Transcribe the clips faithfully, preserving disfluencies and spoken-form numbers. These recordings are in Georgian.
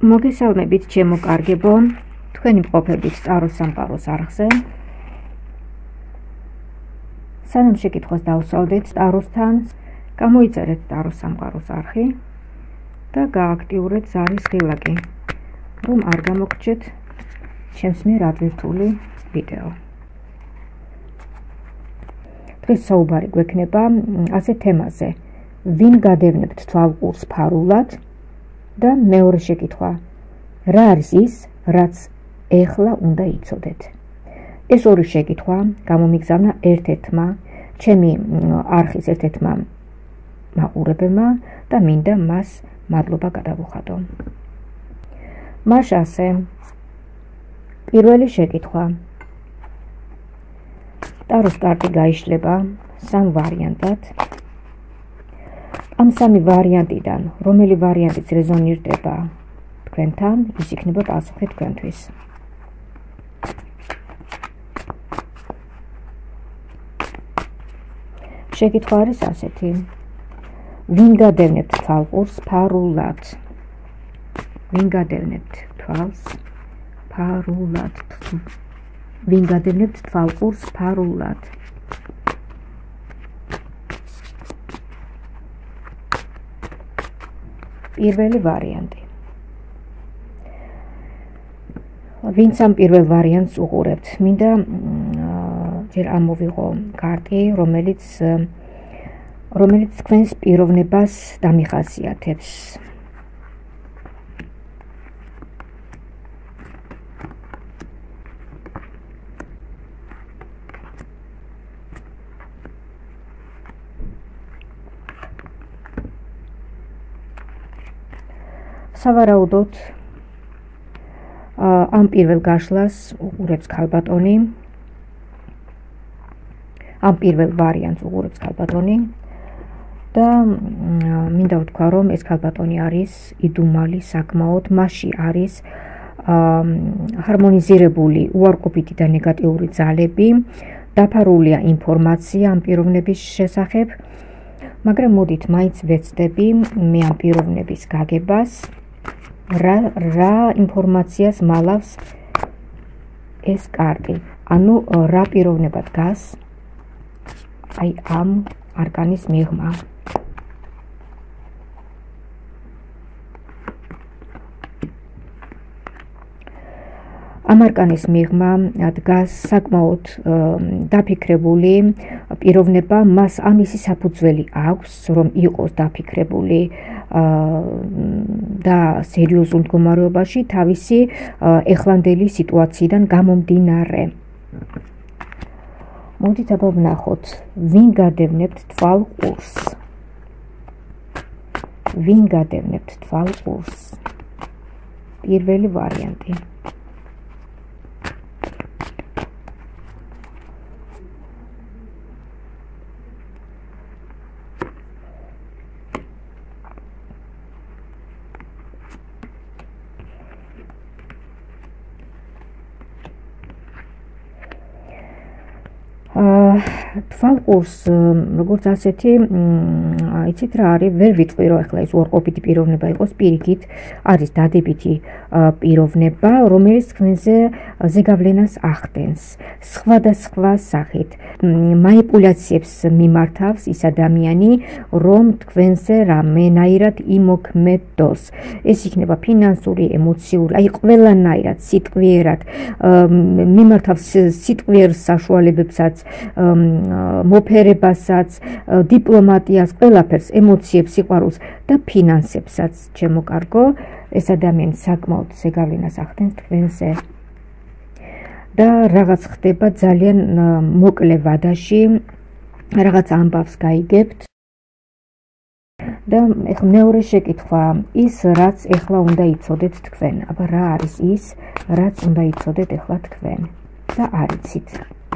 მოგესალმებით ჩემო კარგებო, თქვენი მყოფებით ტაროს სამყაროს არხზე. სანამ შეკითხვას დავსვავდეთ ტაროსთან, გამოიწერეთ ტაროს სამყაროს არხი და გააქტიურეთ ზარის ღილაკი, რომ არ გამოგრჩეთ ჩემს მიერ ადვირთული ვიდეო. დღეს საუბარი გვექნება ასეთ თემაზე, ვინ გადევნებთ თვალყურს ფარულად და მეორე შეკითხვა, რა არის ის, რაც ეხლა უნდა იცოდეთ. ეს ორი შეკითხვა გამომიგზავნა ერთ-ერთმა ჩემი არხის ერთ-ერთმა მაყურებელმა და მინდა მას მადლობა გადავუხადო. მაშასე, პირველი შეკითხვა. ტაროს კარტი გაიშლება სამ ვარიანტად. ამ სამი ვარიანტიდან, რომელი ვარიანტიც რეზონირდება თქვენთან, ის იქნება პასუხი თქვენთვის. შეკითხვა არის ასეთი. ვინ გადევნებთ თვალყურს ფარულად? ვინ გადევნებთ თვალს ფარულად? ვინ გადევნებთ თვალყურს ფარულად? პირველი ვარიანტი. ვინც ამ პირველ ვარიანტს უყურებთ, მინდა ჯერ ამოვიღო კარტი, რომელიც რომელიც თქვენს პიროვნებას დამიხასიათებს. სავარაუდოდ ამ პირველ გაშლას უყურებს ქალბატონი. ამ პირველ ვარიანტს უყურებს ქალბატონი და მინდა ვთქვა, რომ ეს ქალბატონი არის იდუმალი საკმაოდ, მასში არის ჰარმონიზირებული უარყოფითი და ნეგატიური ძალები, დაფარულია ინფორმაცია ამ პიროვნების შესახებ, მაგრამ მოდით მაინც ვეცდები მე ამ პიროვნების გაგებას, რა რა ინფორმაციას მალავს ეს კარტი, ანუ რა პიროვნება დგას აი ამ არკანის მიღმა. ამ არკანის მიღმა დგას საკმაოდ დაფიქრებული პიროვნება, მას ამისი საფუძველი აქვს, რომ იყოს დაფიქრებული და სერიოზულ მდგომარეობაში თავისი ეხლანდელი სიტუაციიდან გამომდინარე. მოდით აბა ვნახოთ, ვინ გადევნებთ თვალყურს? ვინ გადევნებთ თვალყურს? პირველი ვარიანტი. თვალყურს როგორც ასეთი, იცით რა არის, ვერ ვიტყვი რომ ახლა ეს უარყოფითი პიროვნება იყოს, პირიქით არის დადებითი პიროვნება, რომელიც თქვენზე ზეგავლენას ახდენს, სხვადასხვა სახით მანიპულაციებს მიმართავს ის ადამიანი, რომ თქვენზე რამენაირად იმოქმედოს. ეს იქნება ფინანსური, ემოციური, აი ყველანაირად სიტყვიერად მიმართავს სიტყვიერ საშუალებებსაც, მოფერებასაც, დიპლომატიას, ყველაფერს, ემოციებს, სიყვარულს და ფინანსებსაც, ჩემო კარგო, ეს ადამიანი საკმაოდ ზეგავლენას ახდენს თქვენზე. და რაღაც ხდება ძალიან მოკლე ვადაში, რაღაც ამბავს გაიგებთ. და ეხლა მეორე შეკითხვა, ის რაც ეხლა უნდა იცოდეთ თქვენ. აბა რა არის ის, რაც უნდა იცოდეთ ეხლა თქვენ და არ იცით.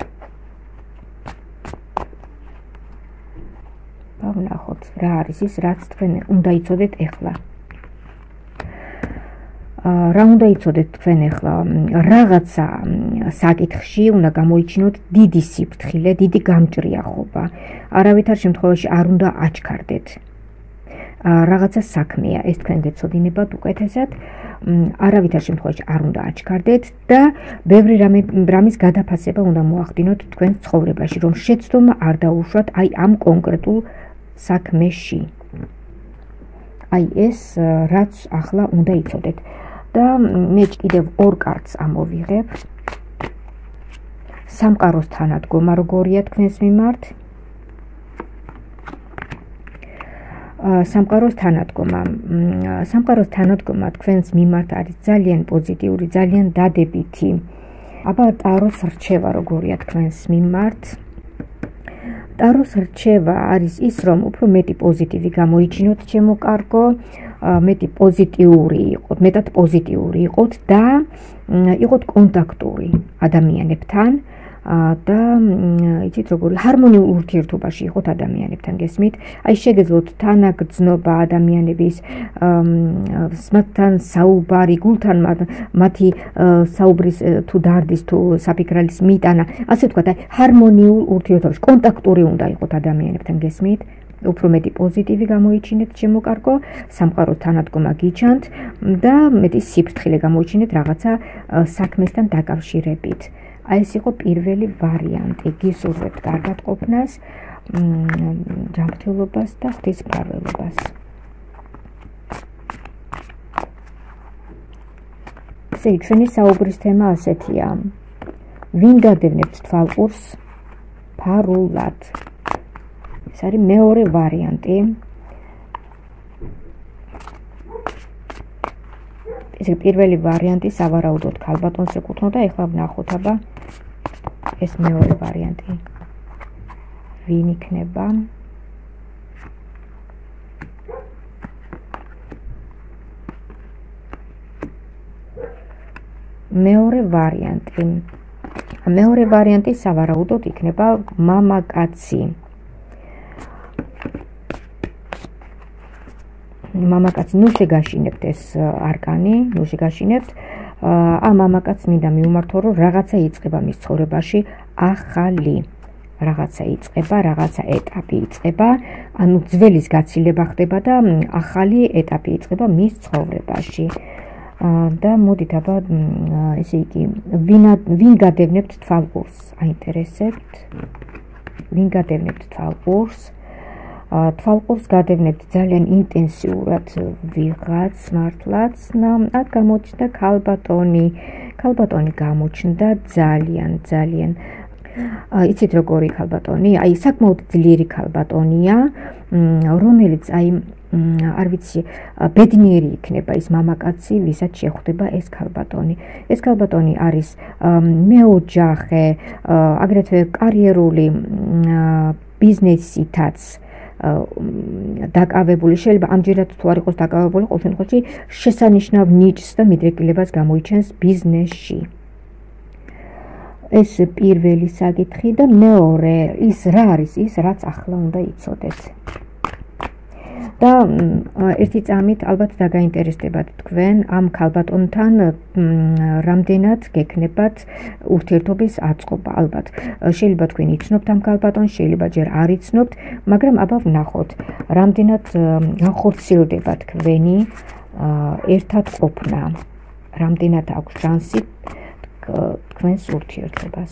ვნახოთ, რა არის ის, რაც თქვენ უნდა იცოდეთ ეხლა. რა უნდა იცოდეთ თქვენ ეხლა? რაღაცა საკითხში უნდა გამოიჩინოთ დიდი სიფრთხილე, დიდი გამჭრიახობა. არავითარ შემთხვევაში არ უნდა აჩქარდეთ. რაღაცა საქმეა, ეს თქვენ გეცოდინებათ უკეთესად, არავითარ შემთხვევაში არ უნდა აჩქარდეთ და ბევრი რამის გადაფასება უნდა მოახდინოთ თქვენ ცხოვრებაში, რომ შეცდომა არ დაუშვათ აი ამ კონკრეტულ საქმეში. აი ეს რაც ახლა უნდა იცოდეთ. და მე კიდევ ორ კარტს ამოვიღებ. სამყაროს თანადგომა როგორია თქვენს მიმართ? სამყაროს თანადგომა. სამყაროს თანადგომა თქვენს მიმართ არის ძალიან პოზიტიური, ძალიან დადებითი. აბა ტაროს რჩევა როგორია თქვენს მიმართ? ტაროს რჩევა არის ის, რომ უფრო მეტი პოზიტივი გამოიჩინოთ ჩემო კარგო, მეტი პოზიტიური იყოთ, მეტად პოზიტიური იყოთ და იყოთ კონტაქტური ადამიანებთან და იცით როგორი ჰარმონიულ ურთიერთობაში იყოთ ადამიანებთან, გესმით? აი შეგეძლოთ თანაგრძნობა ადამიანების, მათთან საუბარი, გულთან მათი საუბრის თუ დარდის თუ საფიქრალის მიტანა, ასე ვთქვათ, აი ჰარმონიულ ურთიერთობაში, კონტაქტური უნდა იყოთ ადამიანებთან, გესმით? უფრო მეტი პოზიტივი გამოიჩინეთ ჩემო კარგო, სამყაროს თანადგომა გიჩანთ და მეტი სიფრთხილე გამოიჩინეთ რაღაცა საქმესთან დაკავშირებით. აი ეს იყო პირველი ვარიანტი. გისურვებთ კარგად ყოფნას, ჯანმრთელობას და ღვთისმფარველობას. ესე იგი, ჩვენი საუბრის თემა ასეთია. ვინ გადევნებთ თვალყურს ფარულად? ეს არის მეორე ვარიანტი. ესე პირველი ვარიანტი სავარაუდოდ ქალბატონს ეკუთვნოდა, ეხლა ვნახოთ აბა ეს მეორე ვარიანტი ვინ იქნება? მეორე ვარიანტი. მეორე ვარიანტი სავარაუდოდ იქნება მამაკაცი. მამაკაცი, ნუ შეგაშინებთ ეს არკანი, ნუ შეგაშინებთ. ამ მამაკაცს მინდა მიუმართო, რომ რაღაცა იწყება მის ცხოვრებაში ახალი. რაღაცა იწყება, რაღაცა ეტაპი იწყება, ანუ ძველის გაცილება ხდება და ახალი ეტაპი იწყება მის ცხოვრებაში. და მოდით აბა ესე იგი, ვინ გადევნებთ თვალყურს? აინტერესებთ? ვინ გადევნებთ თვალყურს? თვალყურს გადევნებთ ძალიან ინტენსიურად ვიღაც მართლაც. აქ გამოჩნდა ქალბატონი. ქალბატონი გამოჩნდა ძალიან ძალიან. იცით როგორი ქალბატონი? აი საკმაოდ ძლიერი ქალბატონია, რომელიც აი არ ვიცი, ბედნიერი იქნება ის მამაკაცი, ვისაც შეხვდება ეს ქალბატონი. ეს ქალბატონი არის მეოჯახე, აგრეთვე კარიერული ბიზნესითაც დაკავებული, შეიძლება ამჯერად თუ არ იყოს დაკავებული, ყოველ შემთხვევაში შესანიშნავ ნიჭს და მიდრეკილებას გამოიჩენს ბიზნესში. ეს პირველი საკითხი და მეორე, ის რა არის ის, რაც ახლა უნდა იცოდეთ. და ერთი წამით ალბათ დაგაინტერესდებათ თქვენ ამ ქალბატონთან რამდენად გექნებათ ურთიერთობის აწყობა. ალბათ შეიძლება თქვენ იცნობთ ამ ქალბატონს, შეიძლება ჯერ არ იცნობთ, მაგრამ აბა ვნახოთ, რამდენად განხორციელდება თქვენი ერთად ყოფნა, რამდენად აქვს შანსი თქვენს ურთიერთობას.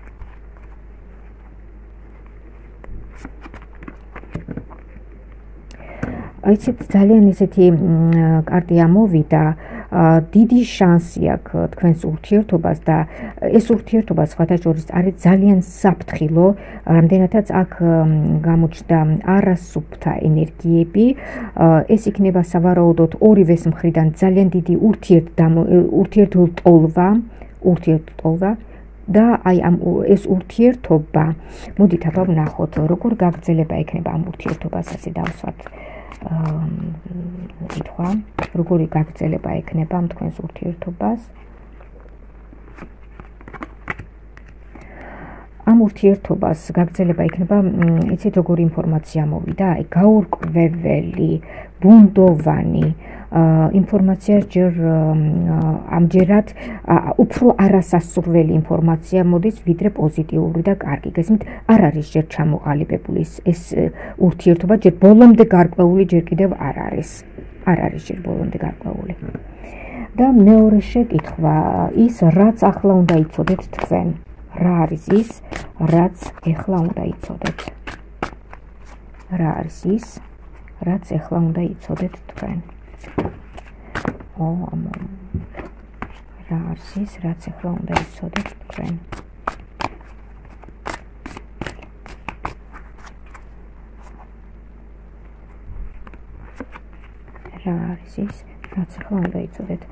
აიცით, ძალიან ისეთი კარტი ამოვიდა, დიდი შანსი აქვს თქვენს ურთიერთობას და ეს ურთიერთობა სხვათა შორის არის ძალიან საფრთხილო, რამდენადაც აქ გამოჩნდა არასუფთა ენერგიები. ეს იქნება სავარაუდოდ ორივეს მხრიდან ძალიან დიდი ურთიერთოლვა, ურთიერთოლვა და აი ამ ეს ურთიერთობა, მოდით აბა ვნახოთ, როგორ გაგრძელება ექნება ამ ურთიერთობას, ასე დავსვათ. კითხვა, როგორი გაგრძელება ექნება ამ თქვენს ურთიერთობას? ამ ურთიერთობას გაგრძელება იქნება, იცით როგორი ინფორმაცია მოვიდა, აი გაურკვეველი, ბუნდოვანი ინფორმაცია ჯერ ამჯერად უფრო არასასურველი ინფორმაცია მოდის, ვიდრე პოზიტიური და კარგი. გესმით, არ არის ჯერ ჩამოყალიბებული ეს ურთიერთობა, ჯერ ბოლომდე გარკვეული ჯერ კიდევ არ არის. არ არის ჯერ ბოლომდე გარკვეული. და მეორე შეკითხვა ის რაც ახლა უნდა იცოდეთ თქვენ რა არის ის რაც ეხლა უნდა იცოდეთ რა არის ის რაც ეხლა უნდა იცოდეთ თქვენ ო ამო რა არის ის რაც ეხლა უნდა იცოდეთ თქვენ რა არის ის რაც ახლა უნდა იცოდეთ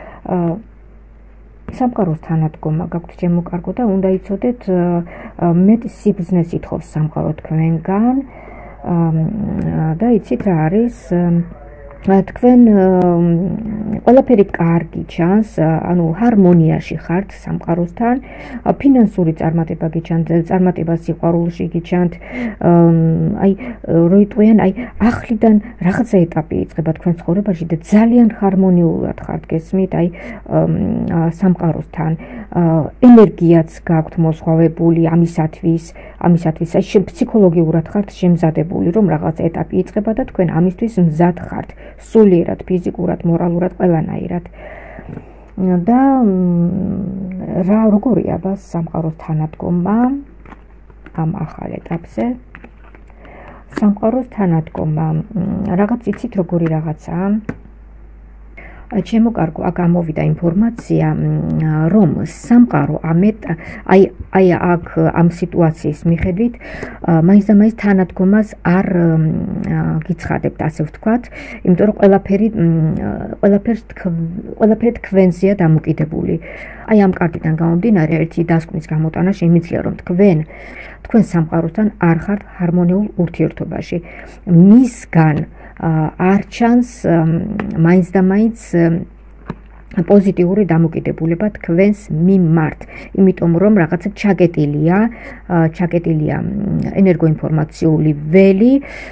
სამყაროს თანადგომა გაქვთ ჩემო კარგო და უნდა იცოდეთ მეტი სიბზნეს ითხოვს სამყარო თქვენგან და იცით რა არის თქვენ ყველაფერი კარგი ჩანს ანუ ჰარმონიაში ხართ სამყაროსთან ფინანსური წარმატება გიჩანთ წარმატება სიყვარულში გიჩანთ აი როიტყვიან აი ახლიდან რაღაცა ეტაპი იწყება თქვენ ცხოვრებაში და ძალიან ჰარმონიულად ხართ გესმით აი სამყაროსთან ენერგიაც გაქვთ მოსხვავებული ამისათვის ამისათვის აი ფსიქოლოგიურად ხართ შემზადებული რომ რაღაც ეტაპი იწყება და თქვენ ამისთვის მზად ხართ სულიერად, ფიზიკურად, მორალურად, ყველანაირად. და რა როგორია ბას სამყაროს თანადგომა ამ ახალ ეტაპზე? სამყაროს თანადგომა რაღაც იცით როგორი რაღაცაა? ჩემო კარგო, აქ ამოვიდა ინფორმაცია, რომ სამყარო ამეთ აი აი აქ ამ სიტუაციის მიხედვით მაინც და მაინც თანადგომას არ გიცხადებთ, ასე ვთქვათ, იმიტომ რომ ყველაფერი ყველაფერს ყველაფერი თქვენზეა დამოკიდებული. აი ამ კარტიდან გამომდინარე, ერთი დასკვნის გამოტანა შემიძლია, რომ თქვენ თქვენ სამყაროსთან არ ხართ ჰარმონიულ ურთიერთობაში. მისგან არ ჩანს მაინც და მაინც პოზიტიური დამოკიდებულება თქვენს მიმართ, იმიტომ რომ რაღაცა ჩაკეტილია, ჩაკეტილია ენერგოინფორმაციული ველი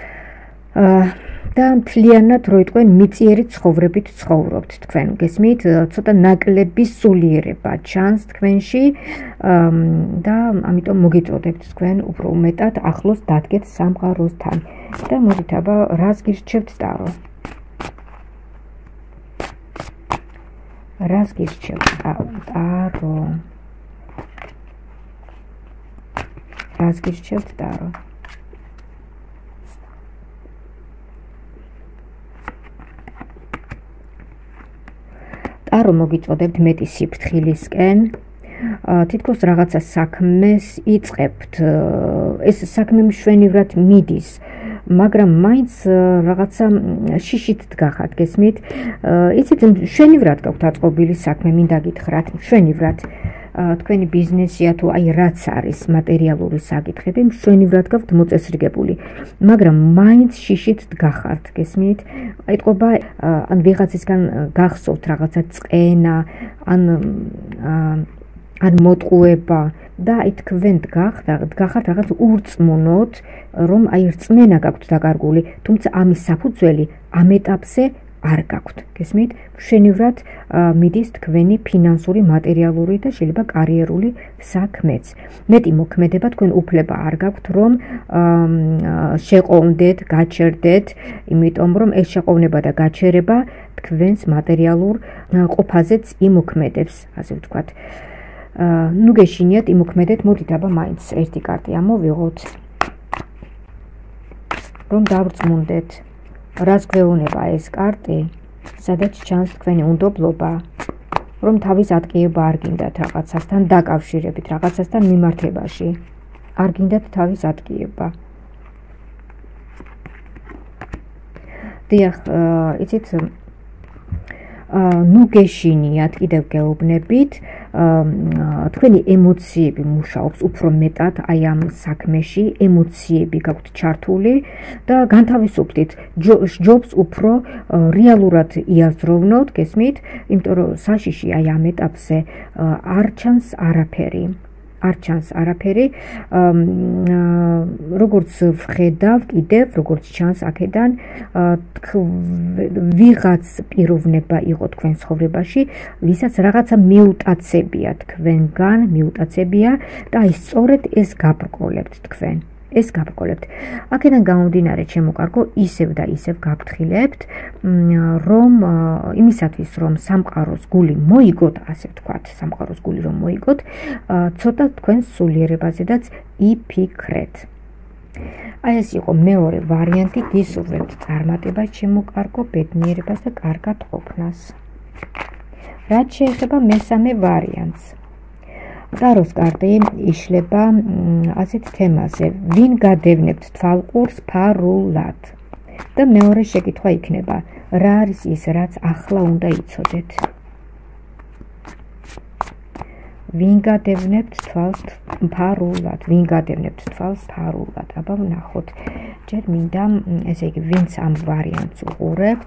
და მთლიანად როიტყვენ მიწიერი ცხოვრებით ცხოვრობთ თქვენ გესმით ცოტა ნაკლები სულიერება ჩანს თქვენში და ამიტომ მოგიწოდებთ თქვენ უფრო უმეტად ახლოს დადგეთ სამყაროსთან და მოდით აბა რას გირჩევთ ტარო რას გირჩევთ ტარო რას გირჩევთ ტარო ტარო მოგიწოდებთ მეტი სიფრთხილისკენ თითქოს რაღაცა საქმეს იწყებთ ეს საქმე მშვენივრად მიდის მაგრამ მაინც რაღაცა შიშით დგახართ გესმით იცით მშვენივრად გაქვთ აწყობილი საქმე მინდა გითხრათ მშვენივრად თქვენი ბიზნესია თუ აი რაც არის მატერიალური საკითხები მშვენივრად გაქვთ მოწესრიგებული მაგრამ მაინც შიშით დგახართ გესმით აიტყობა ან ვიღაცისგან გახსოვთ რაღაცა წყენა ან ან მოტყუება და აი თქვენ დგახართ რაღაც ურწმუნოთ რომ აი რწმენა გაქვთ დაკარგული თუმცა ამის საფუძველი ამ ეტაპზე არ გაქვთ გესმით მშვენივრად მიდის თქვენი ფინანსური მატერიალური და შეიძლება კარიერული საქმეც მეტი მოქმედება თქვენ უფლება არ გაქვთ რომ შეყოვნდეთ გაჩერდეთ იმიტომ რომ ეს შეყოვნება და გაჩერება თქვენს მატერიალურ ყოფაზეც იმოქმედებს ასე ვთქვათ ნუ გეშინიათ იმოქმედეთ მოდით აბა მაინც ერთი კარტი ამოვიღოთ რომ დავრწმუნდეთ რას გვეუბნება ეს კარტი სადაც ჩანს თქვენი უნდობლობა რომ თავის ატკიება არ გინდათ რაღაცასთან დაკავშირებით რაღაცასთან მიმართებაში არ გინდათ თავის ატკიება დიახ იცით ნუ გეშინიათ კიდევ გეუბნებით თქვენი ემოციები მუშაობს უფრო მეტად აი ამ საქმეში ემოციები გაქვთ ჩართული და განთავისუფლდით ჯობს უფრო რეალურად იაზროვნოთ გესმით იმიტომ რომ საშიში აი ამ ეტაპზე არ ჩანს არაფერი არ ჩანს არაფერი როგორც ვხედავ კიდევ როგორც ჩანს აქედან ვიღაც პიროვნება იყო თქვენ ცხოვრებაში ვისაც რაღაცა მიუტაცებია თქვენგან მიუტაცებია და აი სწორედ ეს გაბრკოლებთ თქვენ ეს გავყოლებთ. აქედან გამომდინარე, ჩემო კარგო, ისევ და ისევ გაფრთხილებთ, რომ იმისათვის, რომ სამყაროს გული მოიგოთ, ასე ვთქვათ, სამყაროს გული რომ მოიგოთ, ცოტა თქვენს სულიერებაზედაც იფიქრეთ. აი ეს იყო მეორე ვარიანტი, გისურვებთ წარმატებას, ჩემო კარგო, ბედნიერებას და კარგად ყოფნას. რაც შეეხება მესამე ვარიანტს. ტაროს კარტი იშლება ასეთ თემაზე, ვინ გადევნებთ თვალყურს ფარულად. და მეორე შეკითხვა იქნება, რა არის ის, რაც ახლა უნდა იცოდეთ. ვინ გადევნებთ თვალს ფარულად, ვინ გადევნებთ თვალს ფარულად. აბა ვნახოთ. ჯერ მინდა, ესე იგი, ვინც ამ ვარიანტს უყურებთ,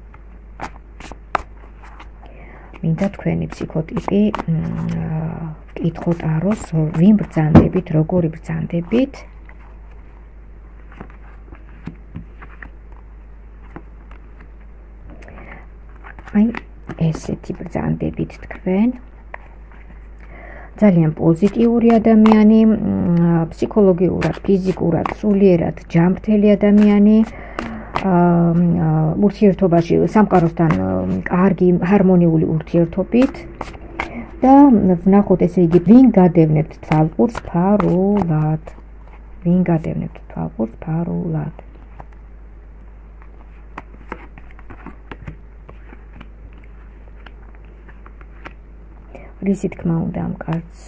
მინდა თქვენი ფსიქოტიპი ვკითხოთ აროს, ვინ ბრძანდებით, როგორი ბრძანდებით. აი, ესეთი ბრძანდებით თქვენ. ძალიან პოზიტიური ადამიანი, ფსიქოლოგიურად, ფიზიკურად, სულიერად ჯანმრთელი ადამიანი, ურთიერთობაში სამყაროსთან კარგი ჰარმონიული ურთიერთობით და ვნახოთ, ესე იგი, ვინ გადევნებთ თვალყურს ფარულად. ვინ გადევნებთ თვალყურს ფარულად. რისი თქმა უნდა ამ კარტს?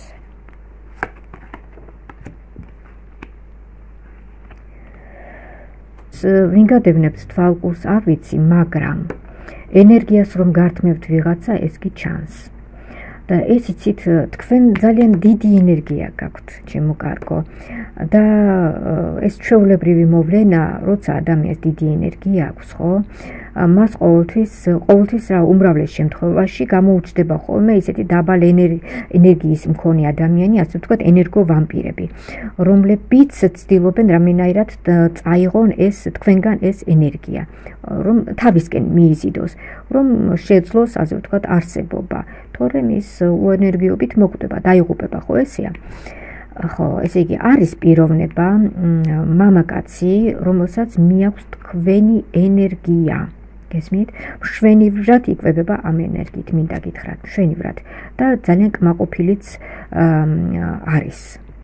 ვინ გადევნებთ თვალყურს, არ ვიცი, მაგრამ ენერგიას რომ გართმევთ ვიღაცა, ეს კი ჩანს. და ეს იცით, თქვენ ძალიან დიდი ენერგია გაქვთ, ჩემო კარგო. და ეს ჩვეულებრივი მოვლენა, როცა ადამიანს დიდი ენერგია აქვს, ხო? მას ყოველთვის, ყოველთვის რა უმრავლეს შემთხვევაში გამოუჩნდება ხოლმე ისეთი დაბალი ენერგიის მქონე ადამიანი, ასე ვთქვათ, ენერგოვამპირები, რომლებიც ცდილობენ რამენაირად წაიღონ ეს თქვენგან ეს ენერგია, რომ თავისკენ მიიზიდოს, რომ შეძლოს, ასე ვთქვათ, არსებობა, თორემ ის ენერგიობით მოკვდება, დაიღუპება, ხო ესეა? ხო, ესე იგი, არის პიროვნება, მამაკაცი, რომელსაც მიაქვს თქვენი ენერგია. გესმით? მშვენივრად იკვებება ამ ენერგიით, მინდა გითხრათ, მშვენივრად და ძალიან კმაყოფილიც არის.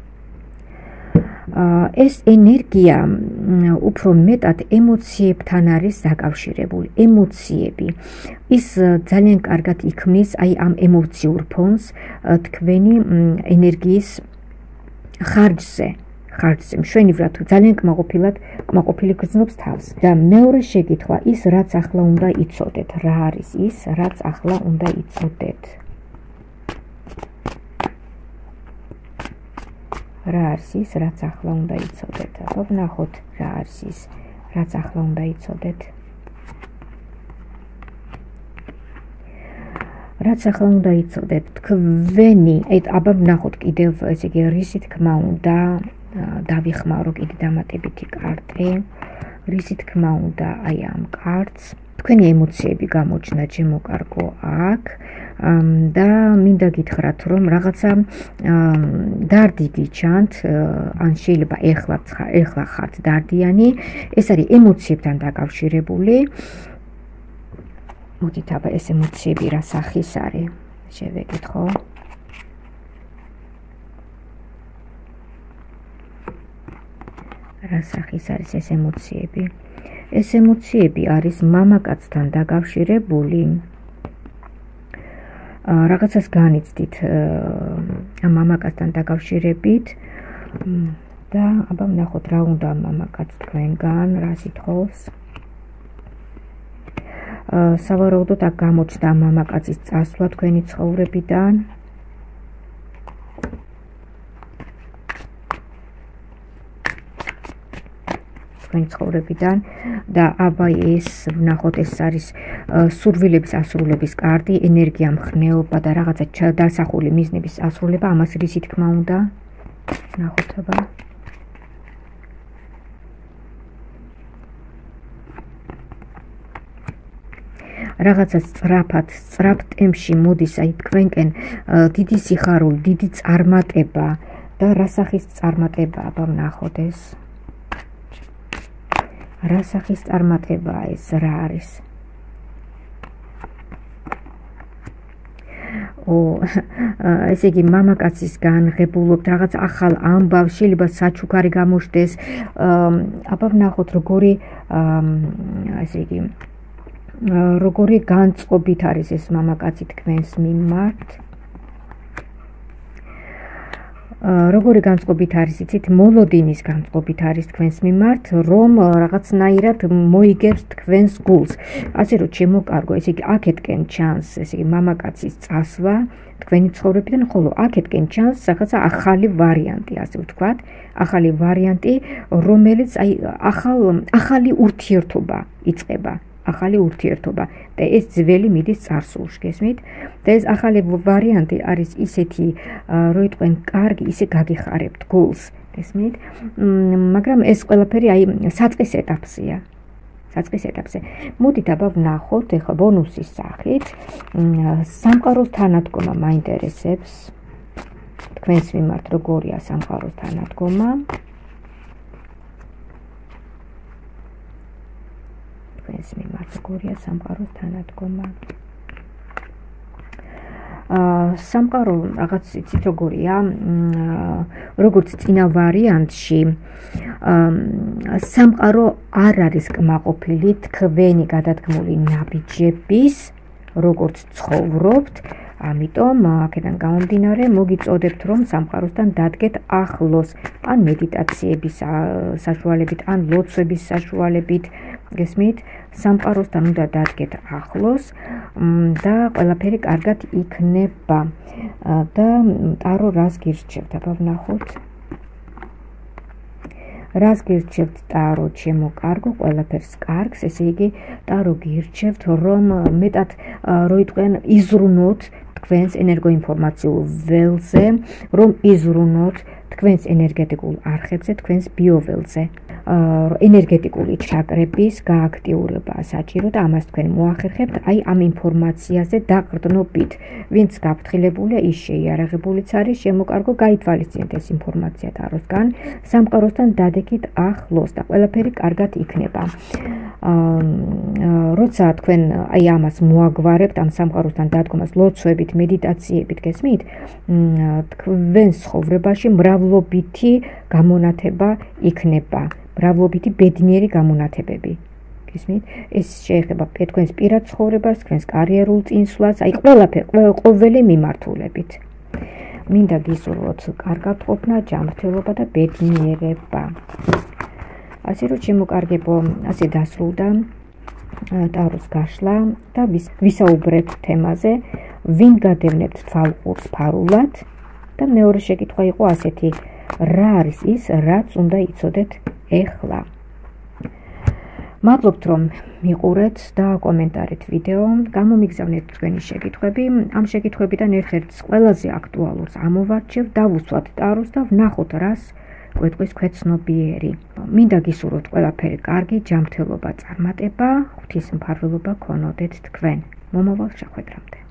ეს ენერგია უფრო მეტად ემოციებთან არის დაკავშირებული, ემოციები. ის ძალიან კარგად იქმნის აი ამ ემოციურ ფონს თქვენი ენერგიის ხარჯზე. ხარჯზე მშვენივრად ძალიან კმაყოფილად კმაყოფილი გრძნობს თავს. და მეორე შეკითხვა, ის რაც ახლა უნდა იცოდეთ, რა არის ის, რაც ახლა უნდა იცოდეთ? რა არის ის, რაც ახლა უნდა იცოდეთ? აბა ვნახოთ, რა არის ის, რაც ახლა უნდა იცოდეთ? რაც ახლა უნდა იცოდეთ, თქვენი, აბა ვნახოთ კიდევ, ესე იგი, რისი თქმა უნდა დავიხმარო კიდე დამატებითი კარტი, რისი თქმა უნდა აი ამ კარტს, თქვენი ემოციები გამოჩნდა, ჩემო კარგო, აქ და მინდა გითხრათ, რომ რაღაცა დარდი გიჩანთ, ან შეიძლება ეხლა ეხლა ხართ დარდიანი, ეს არის ემოციებთან დაკავშირებული. მოდით აბა ეს ემოციები რა სახის არის? შევეკითხო. რა სახის არის ეს ემოციები? ეს ემოციები არის მამაკაცთან დაკავშირებული. რაღაცას განიცდით ამ მამაკაცთან დაკავშირებით და აბა ვნახოთ რა უნდა მამაკაც თქვენგან, რა სიტყავს. სავარაუდოდ აქ გამოჩნდა მამაკაცის წასვლა თქვენი ცხოვრებიდან. თქვენი ცხოვრებიდან და აბა ეს ვნახოთ, ეს არის სურვილების ასრულების კარტი, ენერგია, მხნეობა და რაღაცა დასახული მიზნების ასრულება, ამას რისი თქმა უნდა? ვნახოთ აბა. რაღაცა სწრაფად, სწრაფ ტემპში მოდის აი თქვენკენ დიდი სიხარული, დიდი წარმატება და რა სახის წარმატება, აბა ვნახოთ ეს. რა სახის წარმატებაა ეს, რა არის? ო, ესე იგი მამაკაცისგან ღებულობთ რაღაც ახალ ამბავს, შეიძლება საჩუქარი გამოშდეს, აბა ვნახოთ როგორი ესე იგი როგორი განწყობით არის ეს მამაკაცი თქვენს მიმართ. როგორი განწყობით არის, იცით, მოლოდინის განწყობით არის თქვენს მიმართ, რომ რაღაცნაირად მოიგებს თქვენს გულს. ასე რომ შემოკარგო, ესე იგი აქეთკენ ჩანს, ესე იგი მამაკაცის წასვლა თქვენი ცხოვრებიდან, ხოლო აქეთკენ ჩანს რაღაცა ახალი ვარიანტი, ასე ვთქვათ, ახალი ვარიანტი, რომელიც აი ახალ ახალი ურთიერთობა იწყება. ახალი ურთიერთობა და ეს ძველი მიდის წარსულში, გესმით? და ეს ახალი ვარიანტი არის ისეთი, რომ იტყვენ კარგი, ისე გაგიხარებთ გულს, გესმით? მაგრამ ეს ყველაფერი აი საწყის ეტაპზეა. საწყის ეტაპზე. მოდით აბა ვნახოთ ეხლა ბონუსის სახით. სამყაროს თანადგომა მაინტერესებს. თქვენს მიმართ როგორია სამყაროს თანადგომა? ეს მიმართ როგორია სამყაროს თანადგომა. სამყარო რაღაც იცით როგორია, როგორც წინა ვარიანტში, სამყარო არ არის კმაყოფილი თქვენი გადადგმული ნაბიჯების, როგორც ცხოვრობთ, ამიტომ აქედან გამომდინარე მოგიწოდებთ, რომ სამყაროსთან დადგეთ ახლოს, ან მედიტაციების საშუალებით, ან ლოცვების საშუალებით, გესმით? სამყაროსთან უნდა დადგეთ ახლოს და ყველაფერი კარგად იქნება. და ტარო რას გირჩევთ? აბა ვნახოთ. რას გირჩევთ ტარო, ჩემო კარგო, ყველაფერს კარგს, ესე იგი ტარო გირჩევთ, რომ მეტად რო იტყვენ იზრუნოთ თქვენს ენერგოინფორმაციულ ველზე, რომ იზრუნოთ თქვენს ენერგეტიკულ არხებზე, თქვენს ბიოველზე. ენერგეტიკული ჩაკრების გააქტიურებაა საჭირო და ამას თქვენ მოახერხებთ აი ამ ინფორმაციაზე დაყრდნობით. ვინც გაფრთხილებულია, ის შეიარაღებულიც არის, შემოკარგო, გაითვალისწინეთ ეს ინფორმაცია ტაროსგან, სამყაროსთან დადექით ახლოს და ყველაფერი კარგად იქნება. როცა თქვენ აი ამას მოაგვარებთ, ამ სამყაროსთან დადგომას ლოცვებით, მედიტაციებით, გესმით? თქვენ ცხოვრებაში მრავლობითი გამონათება იქნება. მრავლობითი ბედნიერი გამონათებები. გესმით? ეს შეეხება თქვენს პირად ცხოვრებას, თქვენს კარიერულ წინსვლას, აი ყველაფერი, ყოველი მიმართულებით. მინდა გისურვოთ კარგად ყოფნა, ჯანმრთელობა და ბედნიერება. ასე რომ შემოკარგებო, ასე დასრულდა ტაროს გაშლა და ვისაუბრეთ თემაზე, ვინ გადევნებთ თვალყურს ფარულად და მეორე შეკითხვა იყო ასეთი, რა არის ის, რაც უნდა იცოდეთ ეხლა. მადლობთ რომ მიყურეთ და კომენტარით ვიდეო, გამომიგზავნეთ თქვენი შეკითხვები. ამ შეკითხვებიდან ერთ-ერთს ყველაზე აქტუალურს ამოვარჩევ, დავუსვათ ტაროს და ვნახოთ რას გვეტყვის ქვეცნობიერი. მინდა გისურვოთ ყველაფერი კარგი, ჯანმრთელობა, წარმატება, ღვთის მფარველობა გქონოდეთ თქვენ. მომავალ შეხვედრამდე.